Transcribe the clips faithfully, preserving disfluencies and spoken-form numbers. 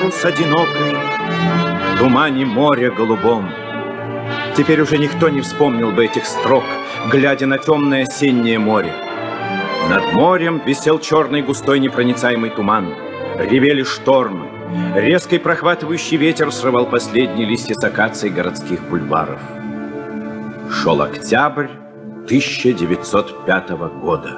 парус одинокий в тумане моря голубом. Теперь уже никто не вспомнил бы этих строк, глядя на темное осеннее море. Над морем висел черный густой непроницаемый туман. Ревели штормы. Резкий прохватывающий ветер срывал последние листья с акаций городских бульваров. Шел октябрь тысяча девятьсот пятого года.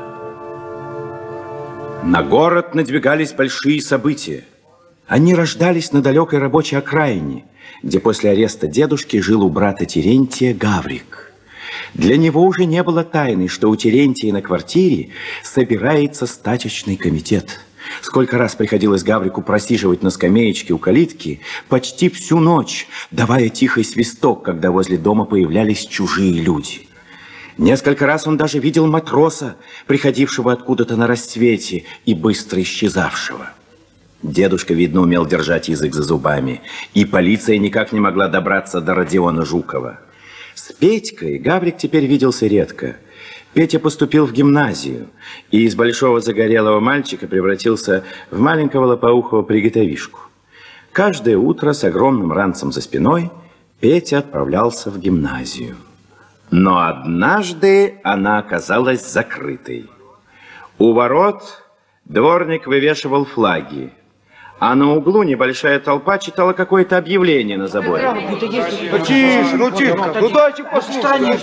На город надвигались большие события. Они рождались на далекой рабочей окраине, где после ареста дедушки жил у брата Терентия Гаврик. Для него уже не было тайны, что у Терентия на квартире собирается стачечный комитет. Сколько раз приходилось Гаврику просиживать на скамеечке у калитки почти всю ночь, давая тихий свисток, когда возле дома появлялись чужие люди. Несколько раз он даже видел матроса, приходившего откуда-то на рассвете и быстро исчезавшего. Дедушка, видно, умел держать язык за зубами, и полиция никак не могла добраться до Родиона Жукова. С Петькой Гаврик теперь виделся редко. Петя поступил в гимназию и из большого загорелого мальчика превратился в маленького лопоухого приготовишку. Каждое утро с огромным ранцем за спиной Петя отправлялся в гимназию. Но однажды она оказалась закрытой. У ворот дворник вывешивал флаги, а на углу небольшая толпа читала какое-то объявление на заборе. Тише, ну тихо, ну дайте послушать.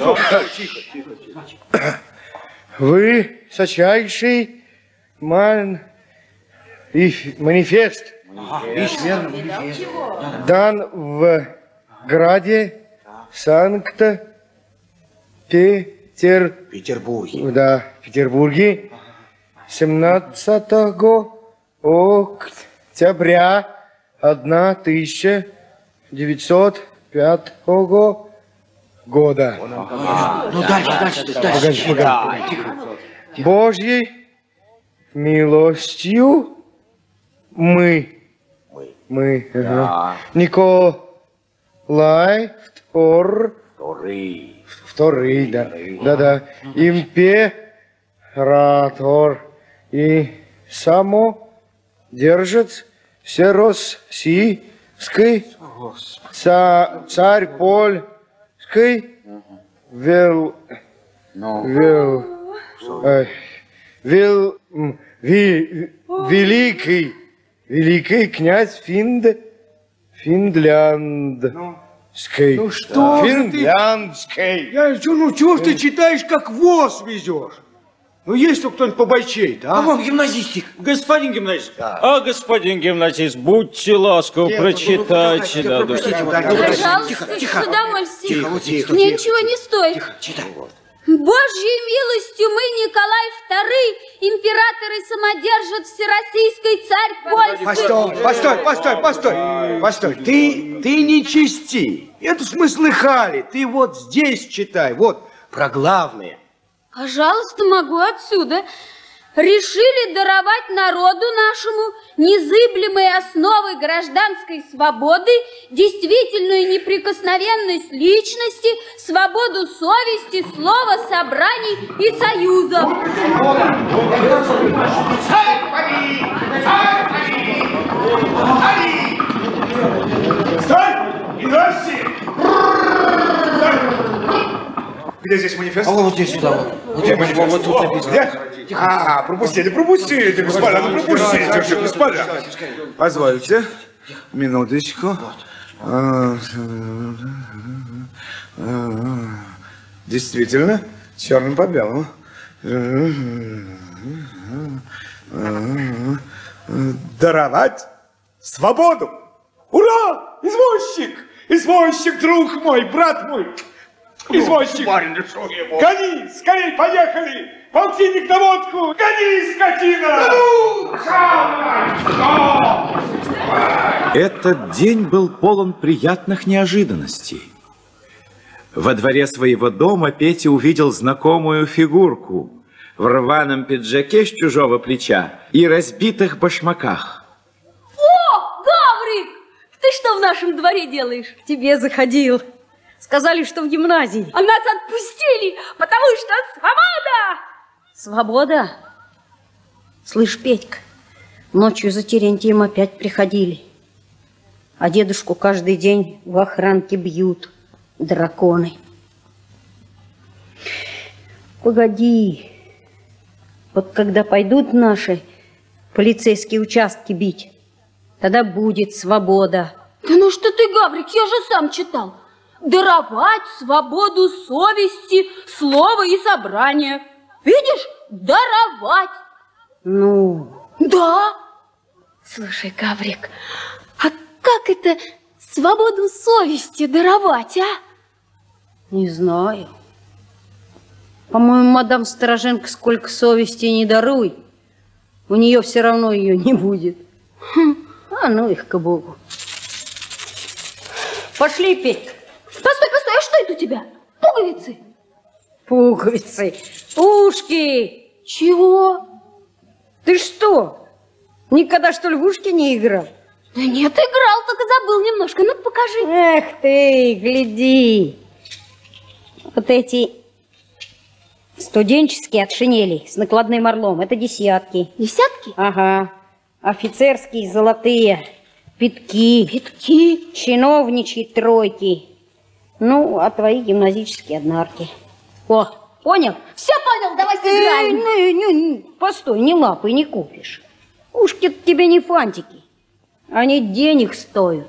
Вы сочайший ман... манифест дан в граде Санкт-Петер... Петербурге. Да, Петербурге. семнадцатого октября тысяча девятьсот пятого года. Ну дальше, дальше, дальше. Божьей милостью мы, Мы, мы, да. ага. Николай Втор, Вторый. второй, да, да, да, император и самодержец всероссийской, ца, царь польский, вел, вел, э, вел, ви, великий, великий князь Финд, Финляндский. Ну что Финляндский. Я, ну чего ж ты читаешь, как воз везешь? Ну есть тут кто-нибудь побойчей-то, а? А вон гимназистик. Господин гимназист, Да. а господин гимназист, будьте ласковы, прочитайте. Ну, Да, да. Пожалуйста, с удовольствием. Мне ничего не стоит. Тихо, читай. Божьей милостью мы, Николай Второй, император и самодержец всероссийской царь польский. Постой, постой, постой, постой, постой. Ты, ты не чисти. Это ж мы слыхали. Ты вот здесь читай, вот, про главное. Пожалуйста, могу отсюда. Решили даровать народу нашему незыблемые основы гражданской свободы, действительную неприкосновенность личности, свободу совести, слова, собраний и союзов. Стой! Иности! Где здесь манифест? А вот здесь сюда вот. Вот, Где вот, манифест? вот тут написано. Где? А, пропустите, пропустите, господа, ну пропустите, все, господа. Позвольте, минуточку. Действительно, черным по белому. Даровать свободу. Ура! Извозчик! Извозчик, друг мой, брат мой! Извозчик! Гони! Скорей, поехали! Полтинник на водку! Гони, скотина! Этот день был полон приятных неожиданностей. Во дворе своего дома Петя увидел знакомую фигурку в рваном пиджаке с чужого плеча и разбитых башмаках. О, Гаврик! Ты что в нашем дворе делаешь? К тебе заходил. Сказали, что в гимназии. А нас отпустили, потому что свобода! Свобода? Слышь, Петька, ночью за Терентием опять приходили. А дедушку каждый день в охранке бьют драконы. Погоди. Вот когда пойдут наши полицейские участки бить, тогда будет свобода. Да ну что ты, Гаврик, я же сам читал. Даровать свободу совести, слова и собрания. Видишь? Даровать. Ну? Да. Слушай, Гаврик, а как это свободу совести даровать, а? Не знаю. По-моему, мадам Стороженко сколько совести не даруй, у нее все равно ее не будет. Хм. А ну их к Богу. Пошли петь. Постой, постой, а что это у тебя? Пуговицы? Пуговицы. Ушки. Чего? Ты что, никогда, что ли, в ушки не играл? Да нет, играл, только забыл немножко. Ну, покажи. Эх ты, гляди. Вот эти студенческие от шинелей с накладным орлом. Это десятки. Десятки? Ага. Офицерские золотые. Пятки. Пятки. Чиновничьи тройки. Ну, а твои гимназические однарки. О, понял? Все понял, давай сыграем. Эй, ну, ну, постой, не лапай, не купишь. Ушки тебе не фантики. Они денег стоят.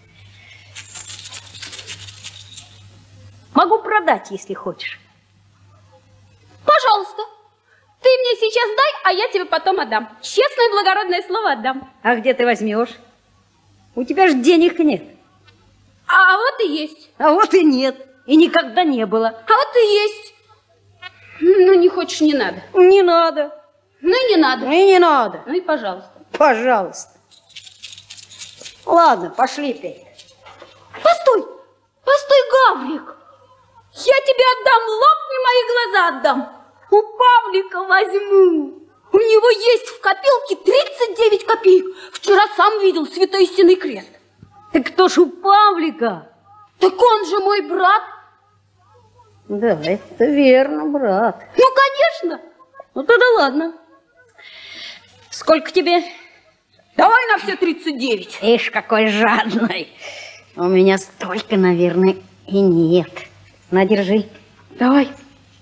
Могу продать, если хочешь. Пожалуйста. Ты мне сейчас дай, а я тебе потом отдам. Честное благородное слово отдам. А где ты возьмешь? У тебя же денег нет. А вот и есть. А вот и нет. И никогда не было. А вот и есть. Ну, не хочешь, не надо. Не надо. Ну и не надо. Ну и не надо. Ну и пожалуйста. Пожалуйста. Ладно, пошли ты. Постой. Постой, Гаврик. Я тебе отдам, лопни, мои глаза отдам. У Павлика возьму. У него есть в копилке тридцать девять копеек. Вчера сам видел святой истинный крест. Так кто ж у Павлика? Так он же мой брат. Да, это верно, брат. Ну, конечно. Ну, тогда ладно. Сколько тебе? Давай на все тридцать девять. Ишь, какой жадный. У меня столько, наверное, и нет. На, держи. Давай.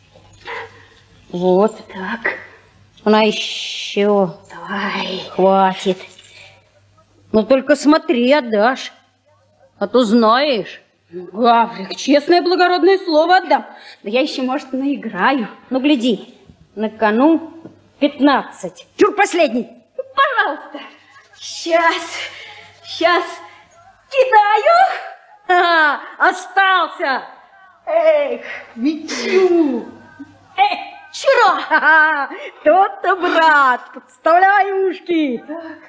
Вот. Так. На еще. Давай. Хватит. Ну, только смотри, отдашь. А то знаешь. Гаврик, честное благородное слово отдам. Да я еще, может, наиграю. Ну, гляди. На кону пятнадцать. Чур последний. Пожалуйста. Сейчас. Сейчас. Кидаю. А, остался. Эх, мечу. Эх, вчера. Ха-ха, тот-то, брат. Подставляй ушки.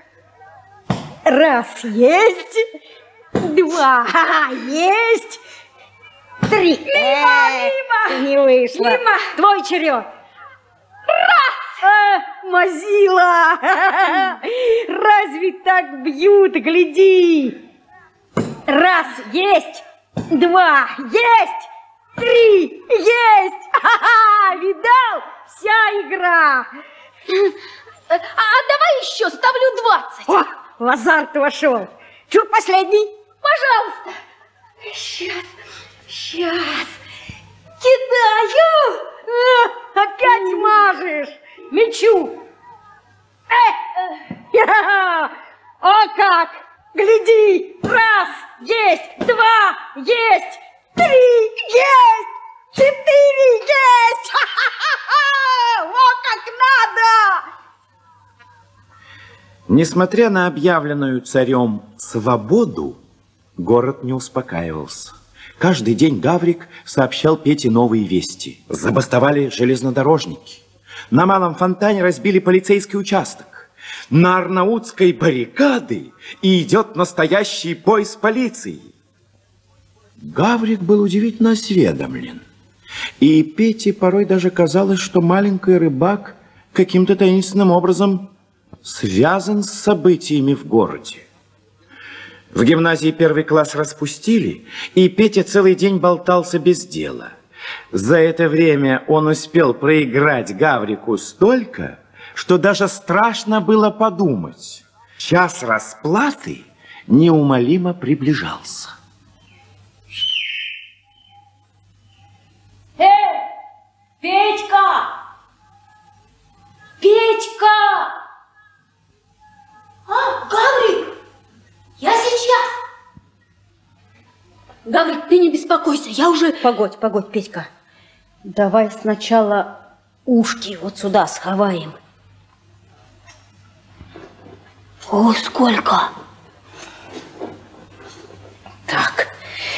Раз, есть. Два, ха-ха, есть. Три. Мимо, Эх, мимо. не вышло. Мимо. Твой черед. Раз. А, мазила. Разве так бьют? Гляди. Раз, есть. Два, есть. Три, есть. Ха-ха, видал? Вся игра. А, а давай еще ставлю двадцать. О, в азарт вошел. Чур последний. Пожалуйста. Сейчас. Сейчас. Кидаю. А, опять мажешь. Мечу. Э, э, о как. Гляди. Раз, есть. Два, есть. Три, есть. Четыре, есть. Ха-ха-ха. Вот как надо. Несмотря на объявленную царем свободу, город не успокаивался. Каждый день Гаврик сообщал Пете новые вести. Забастовали железнодорожники. На Малом Фонтане разбили полицейский участок. На Арнаутской баррикады и идет настоящий бой с полицией. Гаврик был удивительно осведомлен. И Пете порой даже казалось, что маленький рыбак каким-то таинственным образом связан с событиями в городе. В гимназии первый класс распустили, и Петя целый день болтался без дела. За это время он успел проиграть Гаврику столько, что даже страшно было подумать. Час расплаты неумолимо приближался. Эй, Петька! Петька! А, Гаврик, я сейчас. Гаврик, ты не беспокойся, я уже... Погодь, погодь, Петька. Давай сначала ушки вот сюда сховаем. О, сколько! Так.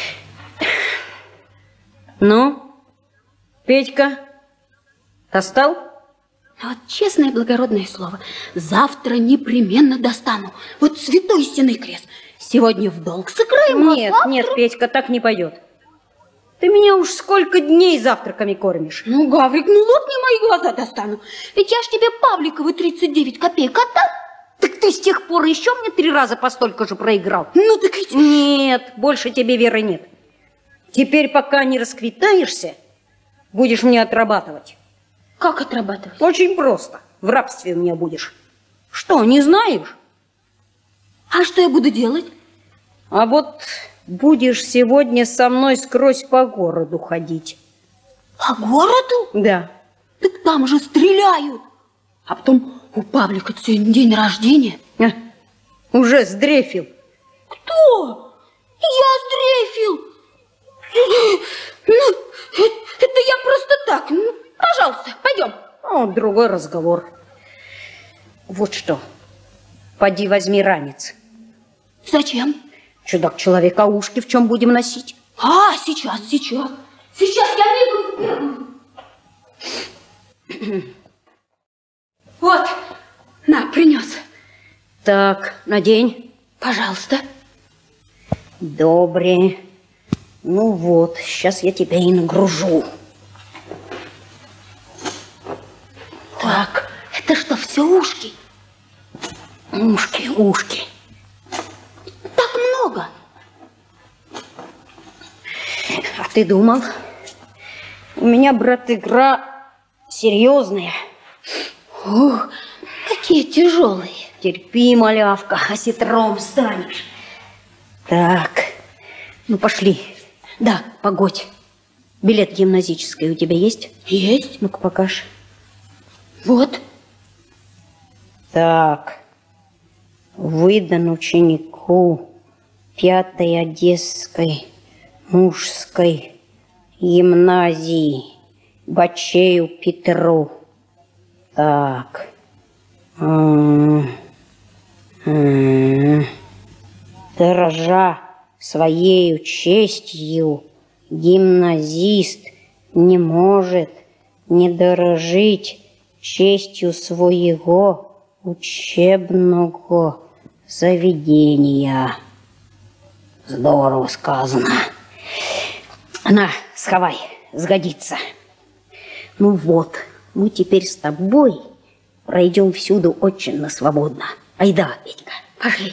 Ну, Петька, достал? Вот честное благородное слово, завтра непременно достану. Вот святой стены крест. Сегодня в долг сыграем, Нет, а завтра... нет, Петька, так не пойдет. Ты меня уж сколько дней завтраками кормишь. Ну, Гаврик, ну лопни мои глаза достану. Ведь я ж тебе Павликовы тридцать девять копеек отдал. Так ты с тех пор еще мне три раза по столько же проиграл. Ну, так ведь... Нет, больше тебе веры нет. Теперь, пока не расквитаешься, будешь мне отрабатывать. Как отрабатывать? Очень просто. В рабстве у меня будешь. Что, не знаешь? А что я буду делать? А вот будешь сегодня со мной скрозь по городу ходить. По городу? Да. Так там же стреляют. А потом у Павлика сегодня день рождения. А, уже сдрефил. Кто? Я сдрефил. Ну, это я просто так. Ну, пожалуйста, пойдем. О, другой разговор. Вот что. Поди возьми ранец. Зачем? Чудак человек, а ушки в чем будем носить? А, сейчас, сейчас. Сейчас я бегу. Вот, на, принес. Так, надень. Пожалуйста. Добре. Ну вот, сейчас я тебя и нагружу. Так, это что, все ушки? Ушки, ушки. Так много. А ты думал? У меня, брат, игра серьезная. Ух, какие тяжелые. Терпи, малявка, осетром станешь. Так, ну пошли. Да, погодь. Билет гимназический у тебя есть? Есть. Ну-ка, покажи. Вот. Так. Выдан ученику пятой Одесской мужской гимназии Бачею Петру. Так. Дорожа своею честью, гимназист не может не дорожить честью своего учебного заведения. Здорово сказано. На, сховай, сгодится. Ну вот, мы теперь с тобой пройдем всюду очень свободно. Айда, Петька, пошли.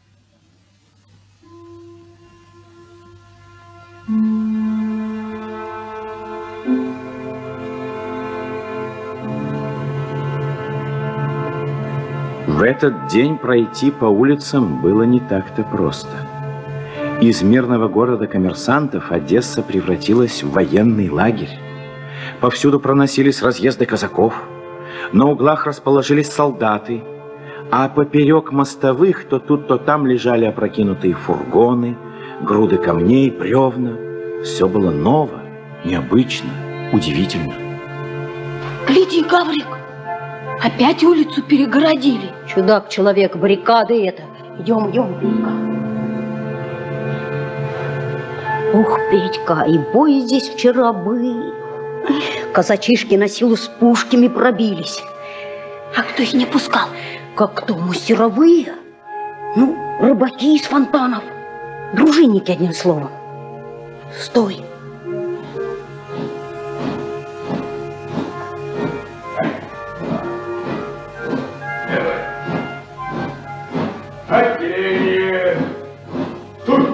В этот день пройти по улицам было не так-то просто. Из мирного города коммерсантов Одесса превратилась в военный лагерь. Повсюду проносились разъезды казаков, на углах расположились солдаты, а поперек мостовых то тут, то там лежали опрокинутые фургоны, груды камней, бревна. Все было ново, необычно, удивительно. Гляди, Гаврик, опять улицу перегородили. Чудак, человек, баррикады это. Идем, идем, Петька. Ух, Петька, и бой здесь вчера был. Казачишки на силу с пушками пробились. А кто их не пускал? Как кто, мастеровые? Ну, рыбаки из фонтанов. Дружинники, одним словом. Стой. Отделение! Стой!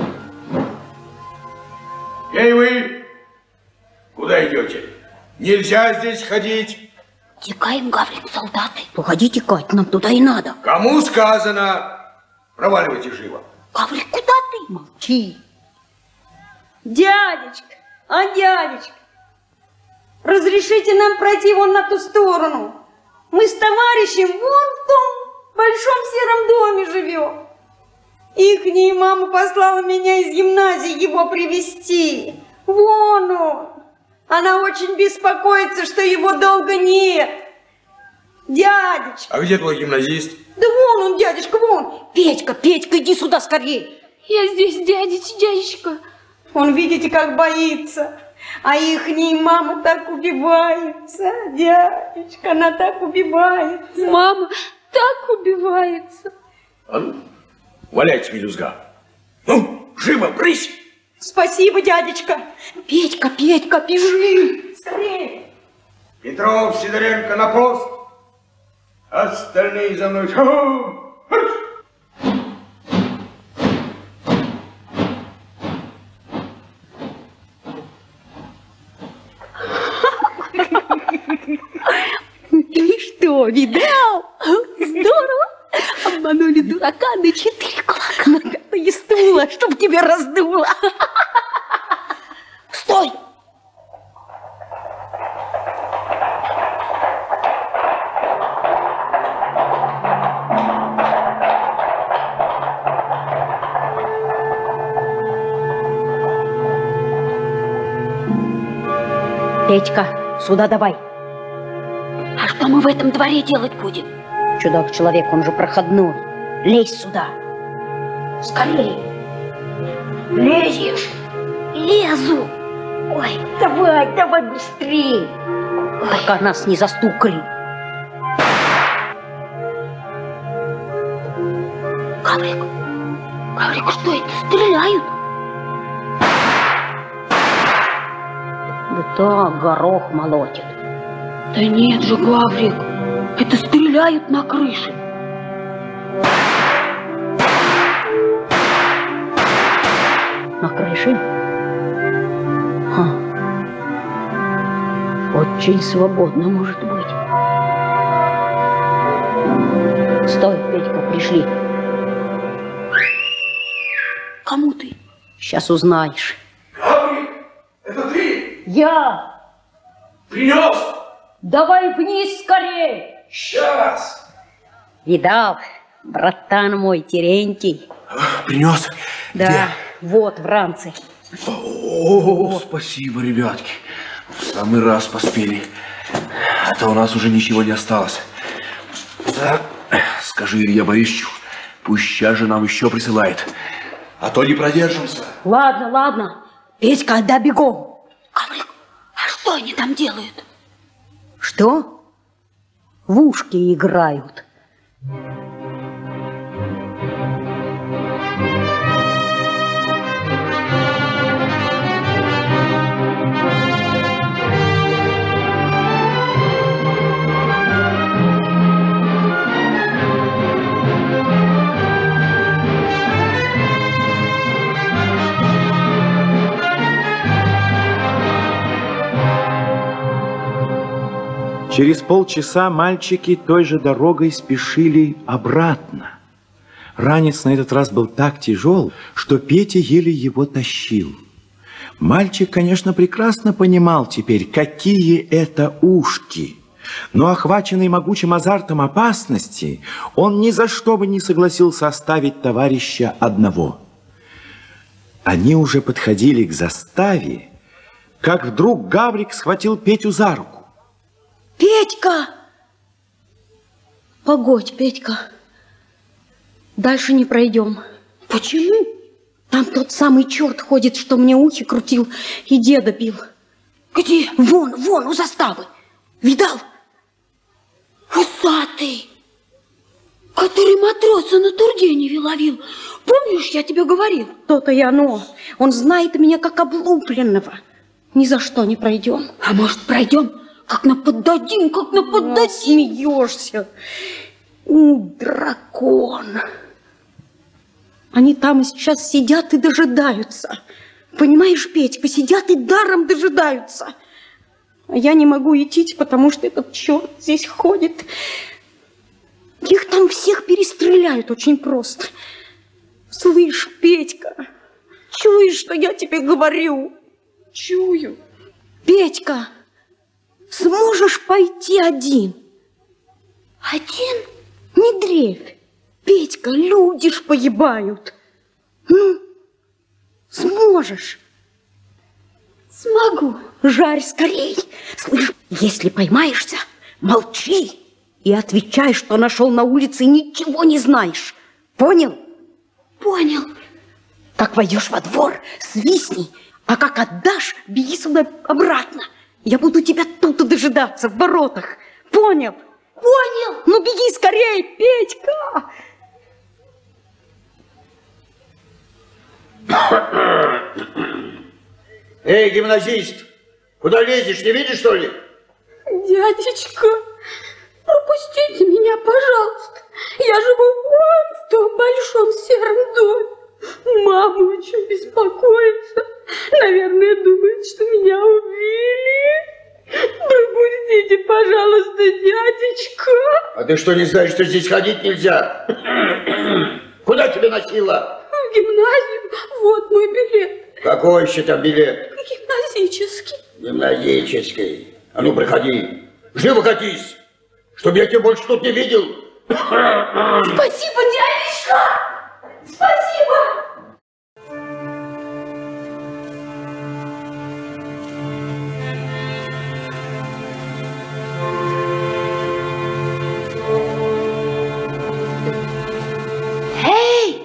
Эй, вы! Куда идете? Нельзя здесь ходить. Текаем, Гаврик, солдаты. Погодите, Кать, нам туда и надо. Кому сказано? Проваливайте живо. Гаврик, куда ты? Молчи. Дядечка, а дядечка, разрешите нам пройти вон на ту сторону. Мы с товарищем вон в том большом сером доме живем. Ихняя мама послала меня из гимназии его привезти. Вон он. Она очень беспокоится, что его долго нет. Дядечка. А где твой гимназист? Да вон он, дядечка, вон. Петька, Петька, иди сюда скорее. Я здесь, дядечка, дядечка. Он, видите, как боится. А ихняя мама так убивается. Дядечка, она так убивается. Мама так убивается. А ну, валяйте, мелюзга. Ну, живо, брысь! Спасибо, дядечка. Петька, Петька, бежи. Скорее. Петров, Сидоренко на пост. Остальные за мной. Ты что, видал? Здорово. Обманули дурака на четыре кулака. На пятое стула, чтоб тебя раздуло. Стой! Петька, сюда давай. А что мы в этом дворе делать будем? Чудак-человек, он же проходной. Лезь сюда. Скорее. Лезешь? Лезу. Ой, давай, давай быстрее. Пока нас не застукали. Гаврик, Гаврик, что это? Стреляют? Да так, горох молотит. Да нет же, Гаврик, это стреляют на крыше. На крыше? Ха. Очень свободно, может быть. Стой, Петька, пришли. Кому ты? Сейчас узнаешь. Гаврик, это ты? Я! Принес? Давай вниз скорее! Сейчас. Видал, братан мой Терентий? Принес? Да, вот в ранце. О, спасибо, ребятки. В самый раз поспели. А то у нас уже ничего не осталось. Так, скажи Илье Борисовичу, пусть сейчас же нам еще присылает. А то не продержимся. Ладно, ладно. Петька, отдай бегом. Гаврик, а что они там делают? Что? В ушки играют. Через полчаса мальчики той же дорогой спешили обратно. Ранец на этот раз был так тяжел, что Петя еле его тащил. Мальчик, конечно, прекрасно понимал теперь, какие это ушки. Но, охваченный могучим азартом опасности, он ни за что бы не согласился оставить товарища одного. Они уже подходили к заставе, как вдруг Гаврик схватил Петю за руку. Петька! Погодь, Петька. Дальше не пройдем. Почему? Там тот самый черт ходит, что мне ухи крутил и деда бил. Где? Вон, вон, у заставы. Видал? Усатый, который матроса на Тургеневе ловил. Помнишь, я тебе говорил? То-то и оно. Он знает меня как облупленного. Ни за что не пройдем. А может, пройдем? Как наподдадим, как наподдадим. Смеешься. У, дракон. Они там сейчас сидят и дожидаются. Понимаешь, Петька, сидят и даром дожидаются. А я не могу идти, потому что этот черт здесь ходит. Их там всех перестреляют очень просто. Слышь, Петька, чуешь, что я тебе говорю? Чую. Петька, сможешь пойти один? Один? Не дрейфь. Петька, люди ж погибают. Ну, сможешь? Смогу. Жарь скорей. Слышь, если поймаешься, молчи и отвечай, что нашел на улице и ничего не знаешь. Понял? Понял. Как войдешь во двор, свистни, а как отдашь, беги сюда обратно. Я буду тебя тут и дожидаться, в воротах. Понял? Понял. Ну беги скорее, Петька. Эй, гимназист, куда лезешь, не видишь, что ли? Дядечка, пропустите меня, пожалуйста. Я живу вон в том большом сером доме. Мама очень беспокоится. Наверное, думает, что меня убили. Пропустите, пожалуйста, дядечка. А ты что, не знаешь, что здесь ходить нельзя? Куда тебя носила? В гимназию. Вот мой билет. Какой еще там билет? Гимназический. Гимназический. А ну, приходи. Живо катись, чтобы я тебя больше тут не видел. Спасибо, дядечка. Спасибо. Эй!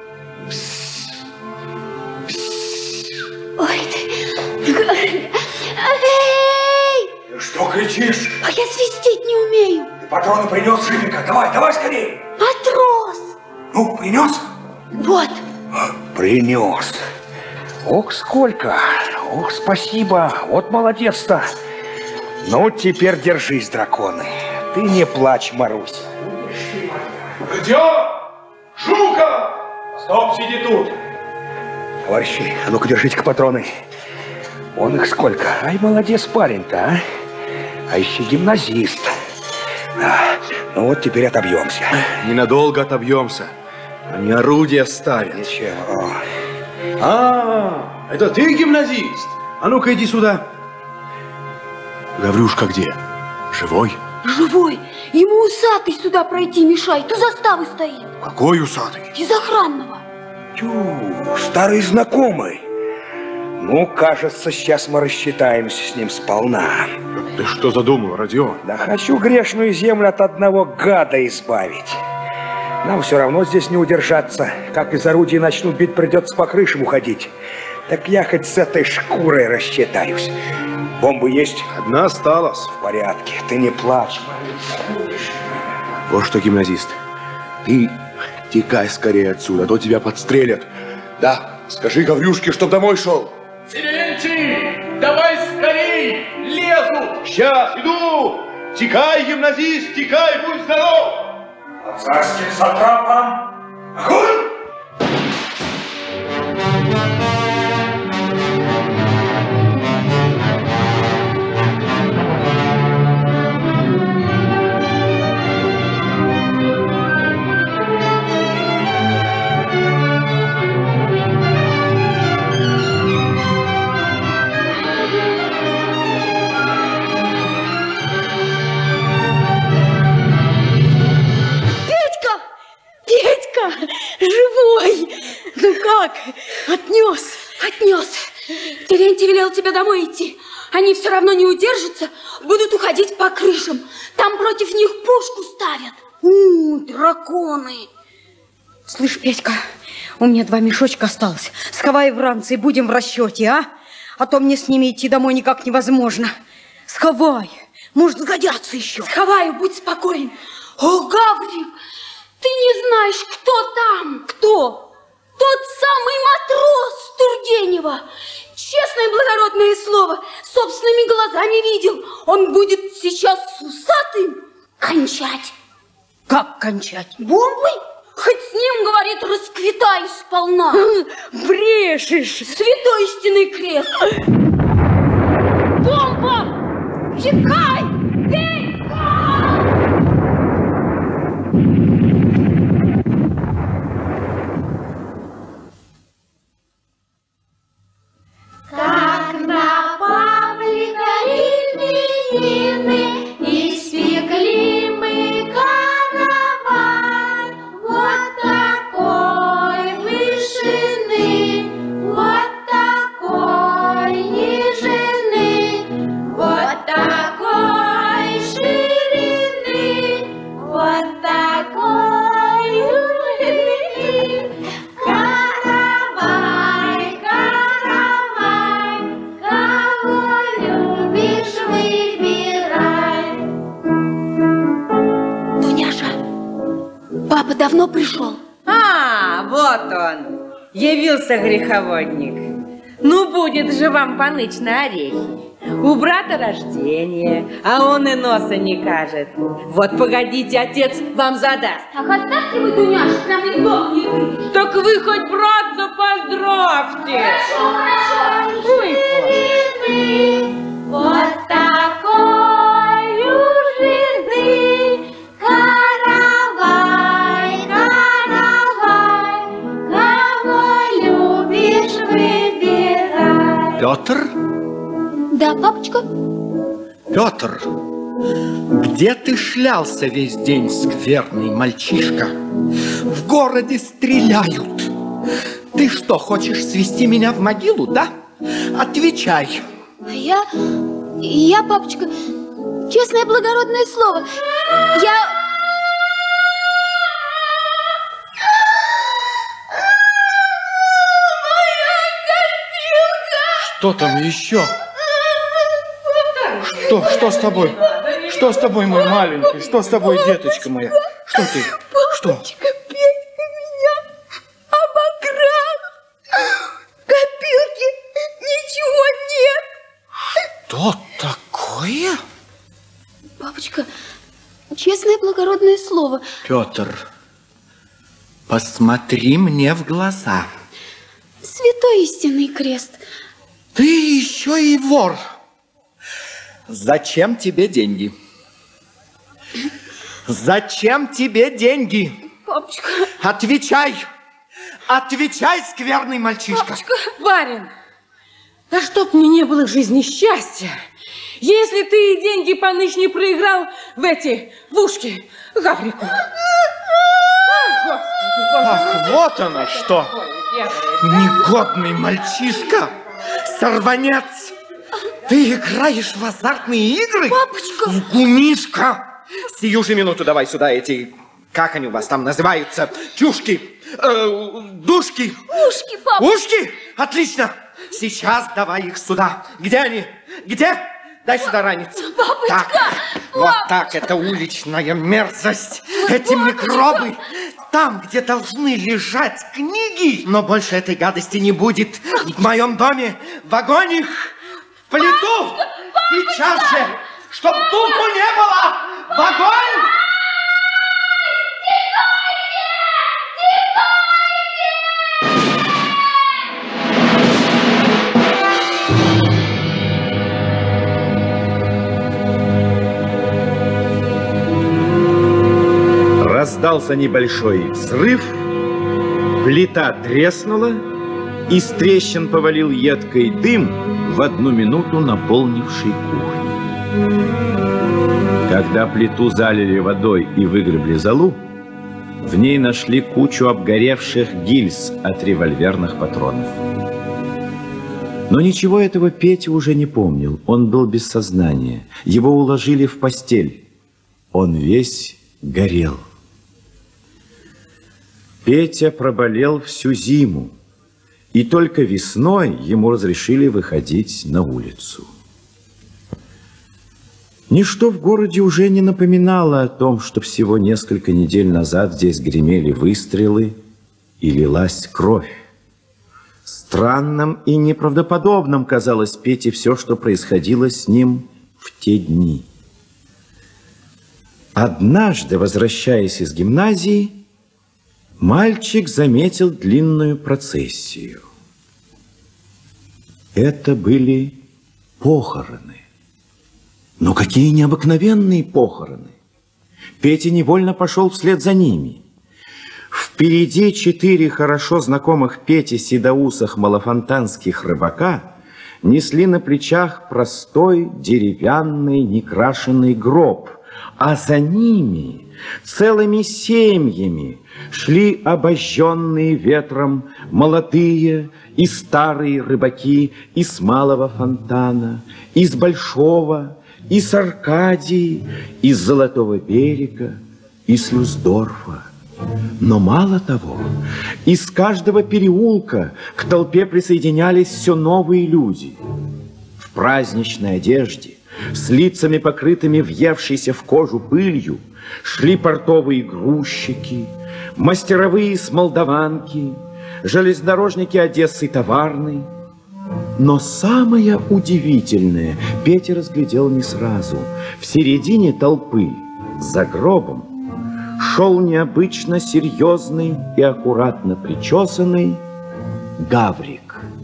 Ой ты! Эй! Ты что кричишь? А я свистеть не умею. Ты патроны принес, Живенька? Давай, давай скорее. Матрос! Ну, принес? Вот. Принес. Ох, сколько. Ох, спасибо. Вот молодец-то. Ну, теперь держись, драконы. Ты не плачь, Марусь. Родион! Жука! Стоп, сиди тут. Товарищи, а ну-ка держите-ка патроны. Он их сколько? Ай, молодец парень-то, а? А еще гимназист. Да. Ну вот теперь отобьемся. Ненадолго отобьемся. Они орудия ставят. Ничего. А, это ты гимназист? А ну-ка иди сюда. Гаврюшка где? Живой? Живой. Ему усатый сюда пройти мешает. У заставы стоит. Какой усатый? Из охранного. Тю, старый знакомый. Ну, кажется, сейчас мы рассчитаемся с ним сполна. Ты что задумал, Родион? Да хочу грешную землю от одного гада избавить. Нам все равно здесь не удержаться. Как из орудий начнут бить, придется по крышам уходить. Так я хоть с этой шкурой рассчитаюсь. Бомбы есть? Одна осталась. В порядке, ты не плачь. Вот что, гимназист, ты текай скорее отсюда, а то тебя подстрелят. Да, скажи Гаврюшке, чтоб домой шел. Терентий, давай скорей, лезу! Сейчас, иду! Текай, гимназист, текай, будь здоров! По царским сатрапам! Огонь! Живой! Ну как? Отнес? Отнес. Терентий велел тебя домой идти. Они все равно не удержатся, будут уходить по крышам. Там против них пушку ставят. У, драконы! Слышь, Петька, у меня два мешочка осталось. Сховай в ранце и будем в расчете, а? А то мне с ними идти домой никак невозможно. Сховай, может, сгодятся еще. Сховаю, будь спокоен. О, Гаврик, ты не знаешь, кто там? Кто? Тот самый матрос Тургенева. Честное благородное слово, собственными глазами видел. Он будет сейчас с усатым кончать. Как кончать? Бомбой? Хоть с ним, говорит, расквитаюсь сполна. Брешешь. Святой истинный крест. Бомба! Чекай! давно пришел. А, вот он, явился греховодник. Ну, будет же вам поныть на орехи. У брата рождение, а он и носа не кажет. Вот погодите, отец вам задаст. Ах, оставьте вы, Дуняш, прям из дома не выйдешь. Так вы хоть братца поздравьте. Хорошо, хорошо. Ой, Жизнь, вот такою жизнь, каравай, каравай, кого любишь, выбирай. Петр? Да, папочка? Петр, где ты шлялся весь день, скверный мальчишка? В городе стреляют. Ты что, хочешь свести меня в могилу, да? Отвечай. А я... Я, папочка, честное благородное слово, я... Что там еще? Что? Что с тобой? Что с тобой, мой маленький? Что с тобой, деточка моя? Что ты? Что? Папочка, Петька меня обокрал. Копилки, ничего нет. Что такое? Папочка, честное благородное слово. Петр, посмотри мне в глаза. Святой истинный крест. Ты еще и вор. Зачем тебе деньги? Зачем тебе деньги? Папочка. Отвечай. Отвечай, скверный мальчишка. Папочка. Барин, да чтоб мне не было в жизни счастья, если ты и деньги поныч не проиграл в эти, в ушки Гаврику. Ах, Господи, Ах, вот оно что. Негодный мальчишка. Сорванец. Ты играешь в азартные игры? Папочка! Гумишка! Сию же минуту давай сюда эти, как они у вас там называются, тюшки, э, душки. Ушки, папа. Ушки? Отлично. Сейчас давай их сюда. Где они? Где? Дай сюда ранец. Папочка! Так, Папочка! вот так, это уличная мерзость. Эти микробы там, где должны лежать книги. Но больше этой гадости не будет. В моем доме в огонь их, в плиту. Сейчас же, чтоб духу не было, в огонь. Раздался небольшой взрыв, плита треснула, из трещин повалил едкий дым, в одну минуту наполнивший кухню. Когда плиту залили водой и выгребли золу, в ней нашли кучу обгоревших гильз от револьверных патронов. Но ничего этого Петя уже не помнил, он был без сознания. Его уложили в постель, он весь горел. Петя проболел всю зиму, и только весной ему разрешили выходить на улицу. Ничто в городе уже не напоминало о том, что всего несколько недель назад здесь гремели выстрелы и лилась кровь. Странным и неправдоподобным казалось Пете все, что происходило с ним в те дни. Однажды, возвращаясь из гимназии, мальчик заметил длинную процессию. Это были похороны. Но какие необыкновенные похороны! Петя невольно пошел вслед за ними. Впереди четыре хорошо знакомых Пете седоусых малофонтанских рыбака несли на плечах простой деревянный некрашенный гроб, а за ними целыми семьями шли обожженные ветром молодые и старые рыбаки из Малого Фонтана, из Большого, из Аркадии, из Золотого берега, из Люсдорфа. Но мало того, из каждого переулка к толпе присоединялись все новые люди. В праздничной одежде, С лицами, покрытыми въевшейся в кожу пылью, шли портовые грузчики, мастеровые с Молдаванки, железнодорожники Одессы Товарной. Но самое удивительное Петя разглядел не сразу. В середине толпы, за гробом, шел необычно серьезный и аккуратно причесанный Гаврик.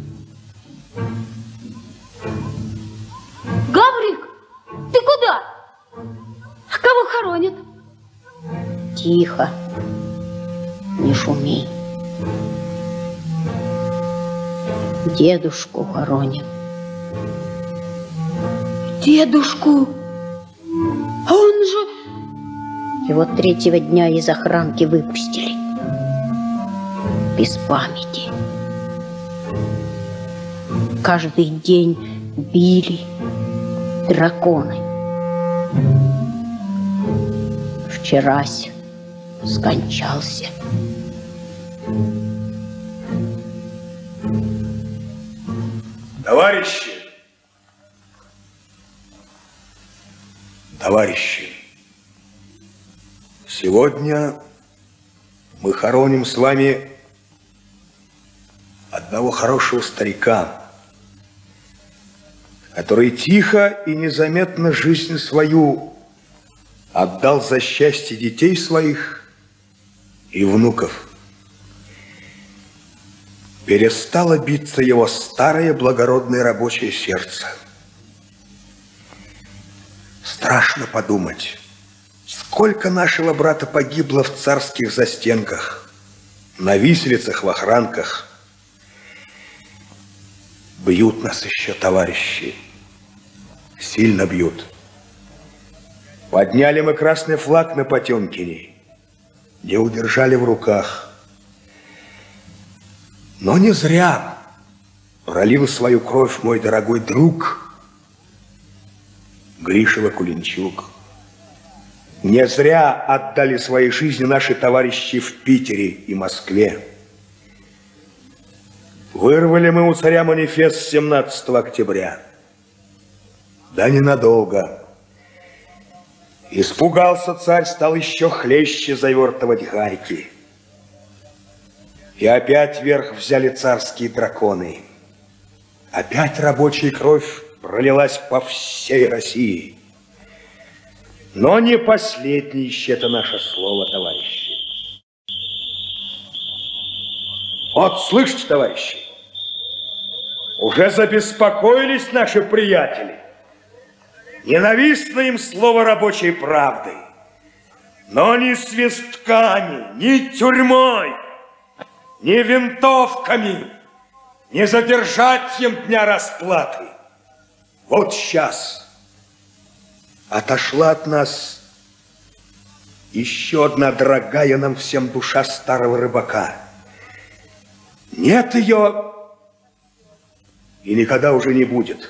Гаврик, ты куда? Кого хоронят? Тихо, не шуми. Дедушку хоронят. Дедушку? А он же... Его третьего дня из охранки выпустили. Без памяти. Каждый день били драконы. Вчерась скончался. Товарищи! Товарищи! Сегодня мы хороним с вами одного хорошего старика, который тихо и незаметно жизнь свою отдал за счастье детей своих и внуков. Перестало биться его старое благородное рабочее сердце. Страшно подумать, сколько нашего брата погибло в царских застенках, на виселицах, в охранках. Бьют нас еще, товарищи, сильно бьют. Подняли мы красный флаг на Потемкине, не удержали в руках. Но не зря пролил свою кровь мой дорогой друг Гриша Вакуленчук. Не зря отдали свои жизни наши товарищи в Питере и Москве. Вырвали мы у царя манифест семнадцатого октября. Да ненадолго. Испугался царь, стал еще хлеще завертывать гарьки. И опять вверх взяли царские драконы. Опять рабочая кровь пролилась по всей России. Но не последнее еще это наше слово, товарищи. Вот, слышите, товарищи, уже забеспокоились наши приятели. Ненавистно им слово рабочей правды. Но ни свистками, ни тюрьмой, ни винтовками не задержать им дня расплаты. Вот сейчас отошла от нас еще одна дорогая нам всем душа старого рыбака. Нет ее и никогда уже не будет.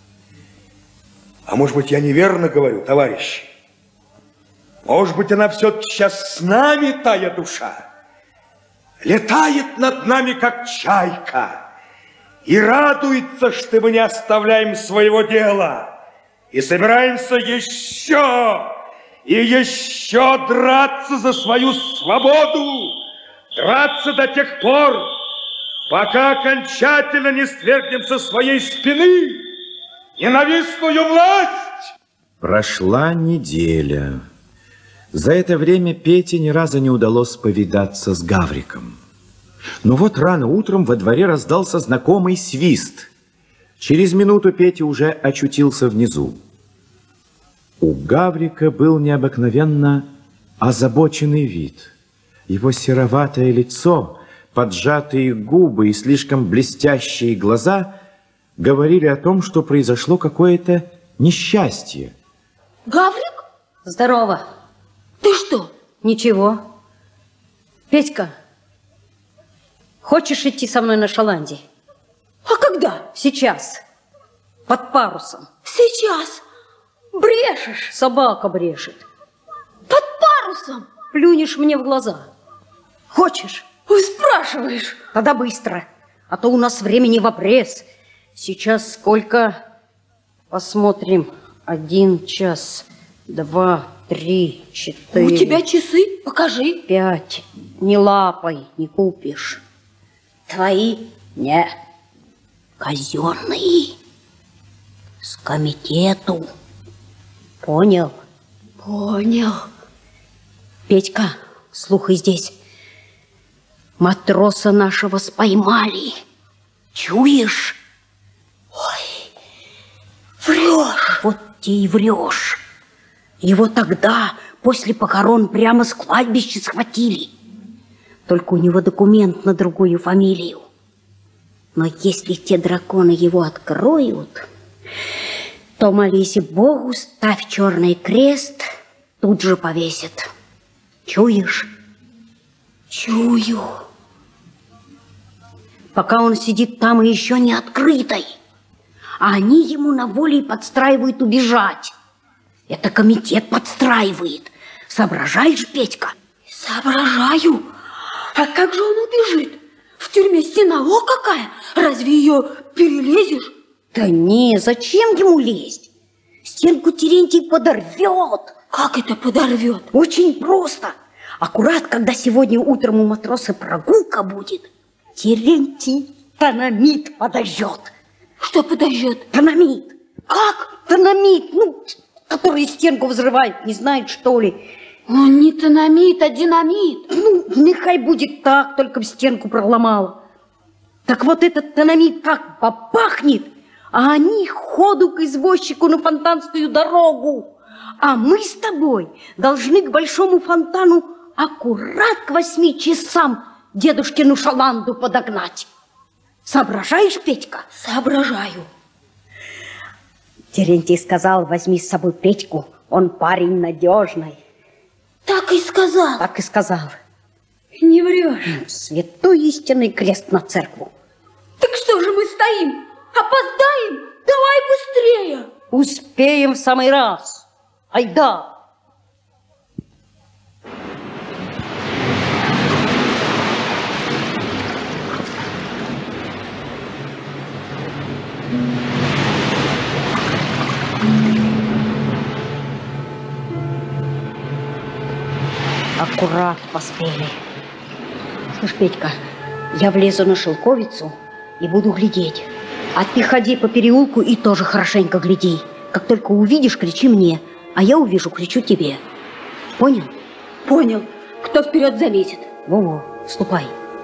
А может быть, я неверно говорю, товарищи? Может быть, она все-таки сейчас с нами, тая душа? Летает над нами, как чайка, и радуется, что мы не оставляем своего дела, и собираемся еще и еще драться за свою свободу, драться до тех пор, пока окончательно не свергнем со своей спины ненавистную власть. Прошла неделя. За это время Пете ни разу не удалось повидаться с Гавриком. Но вот рано утром во дворе раздался знакомый свист. Через минуту Петя уже очутился внизу. У Гаврика был необыкновенно озабоченный вид. Его сероватое лицо, поджатые губы и слишком блестящие глаза говорили о том, что произошло какое-то несчастье. Гаврик? Здорово. Ты что? Ничего. Петька, хочешь идти со мной на Шаланди? А когда? Сейчас. Под парусом. Сейчас. Брешешь. Собака брешет. Под парусом. Плюнешь мне в глаза. Хочешь? Ой, спрашиваешь. Тогда быстро. А то у нас времени в обрез. Сейчас сколько? Посмотрим. Один час, два, три, четыре. У тебя часы? Покажи. Пять. Не лапой, не купишь. Твои? Не. Казенные. С комитету. Понял? Понял. Петька, слухай здесь. Матроса нашего споймали. Чуешь? Ой, врешь. Вот ты и врешь. Его тогда, после похорон, прямо с кладбища схватили. Только у него документ на другую фамилию. Но если те драконы его откроют, то молись Богу, ставь черный крест, тут же повесят. Чуешь? Чую. Пока он сидит там и еще не открытой, а они ему на воле подстраивают убежать. Это комитет подстраивает. Соображаешь, Петька? Соображаю. А как же он убежит? В тюрьме стена, о какая! Разве ее перелезешь? Да не, зачем ему лезть? Стенку Терентий подорвет. Как это подорвет? Очень просто. Аккурат, когда сегодня утром у матроса прогулка будет, Терентий тономит подожжет. Что подожжет? Тономит. Как? Тономит, ну, который стенку взрывает, не знает, что ли. Он не тономит, а динамит. Ну, нехай будет так, только в стенку проломала. Так вот этот тономит как попахнет, а они ходу к извозчику на Фонтанскую дорогу. А мы с тобой должны к большому фонтану аккурат к восьми часам дедушкину шаланду подогнать. Соображаешь, Петька? Соображаю. Терентий сказал, возьми с собой Петьку, он парень надежный. Так и сказал. Так и сказал. Не врешь. Святой истинный крест на церкву. Так что же мы стоим? Опоздаем? Давай быстрее. Успеем в самый раз. Айда. Аккурат поспели. Слышь, Петька, я влезу на шелковицу и буду глядеть. А ты ходи по переулку и тоже хорошенько гляди. Как только увидишь, кричи мне, а я увижу, кричу тебе. Понял? Понял. Кто вперед заметит? Во-во, ступай.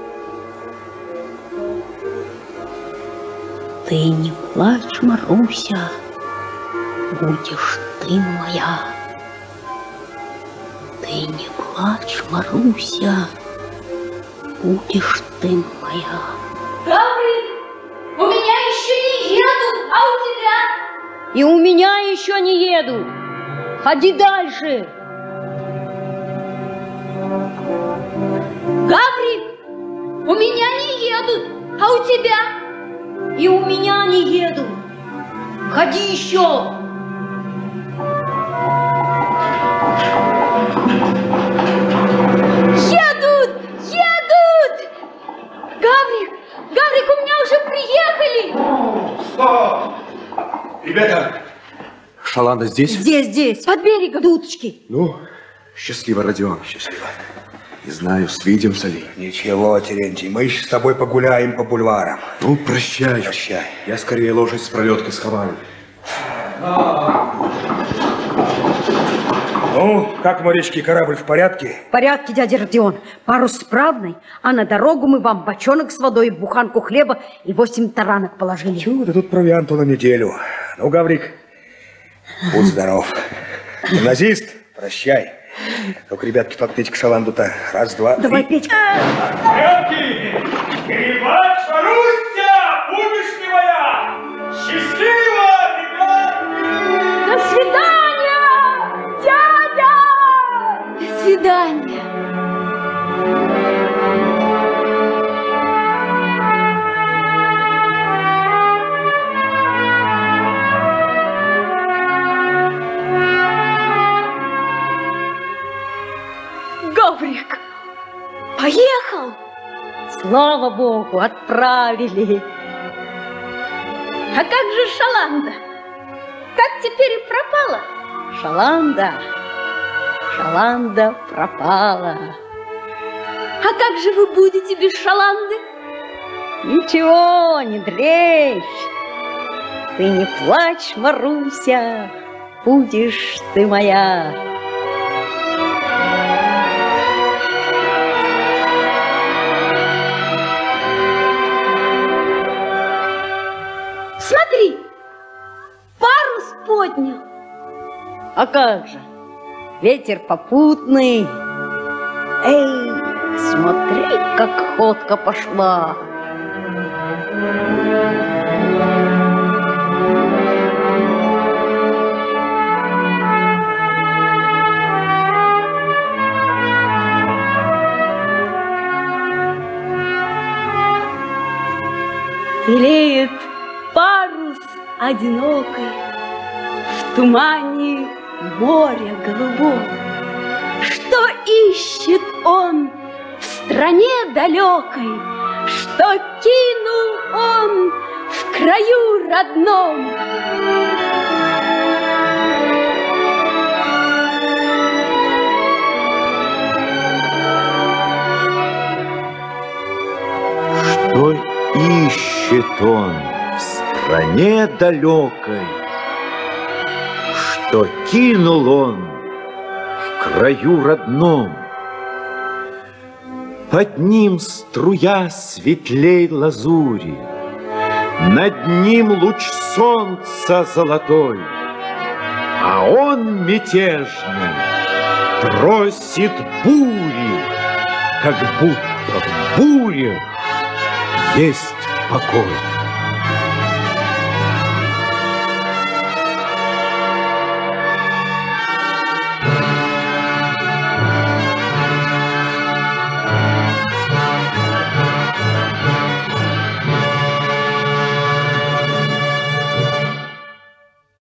Ты не плачь, Маруся, будешь ты моя. Ты не плачь, Маруся, будешь ты моя. Гаврик, у меня еще не едут, а у тебя? И у меня еще не едут. Ходи дальше. Гаврик, у меня не едут, а у тебя? И у меня не едут. Ходи еще. Едут! Едут! Гаврик! Гаврик, у меня уже приехали! Стоп! Ребята, шаланда здесь? Здесь, здесь. Под берегом. Дудочки. Ну, счастливо, Родион. Счастливо. Не знаю, свидимся ли. Ничего, Терентий, мы еще с тобой погуляем по бульварам. Ну, прощай. Прощай. Я скорее лошадь с пролеткой сховаю. Ну, как, морячки, корабль в порядке? В порядке, дядя Родион. Парус справный, а на дорогу мы вам бочонок с водой, буханку хлеба и восемь таранок положили. Чего, да тут провианту на неделю. Ну, Гаврик, будь здоров. Гимназист, прощай. Только, ребятки, подпейте к шаланду-то. Раз, два, Давай, три. Петька. Ребятки, перебач, Маруся, будешь ли моя? Счастливо, ребятки! До свидания, дядя! До свидания. Гаврик, поехал! Слава Богу, отправили. А как же шаланда? как теперь и пропала. Шаланда, Шаланда пропала. А как же вы будете без Шаланды? Ничего, не дрейфь. Ты не плачь, Маруся, будешь ты моя. Смотри, парус поднял. А как же? Ветер попутный. Эй, смотри, как ходка пошла. Белеет парус одинокой в тумане моря голубого. Что ищет он в стране далекой, что кинул он в краю родном? Что ищет он в стране далекой, что кинул он в краю родном? Под ним струя светлей лазури, над ним луч солнца золотой, а он мятежный просит бури, как будто в бурях есть покой.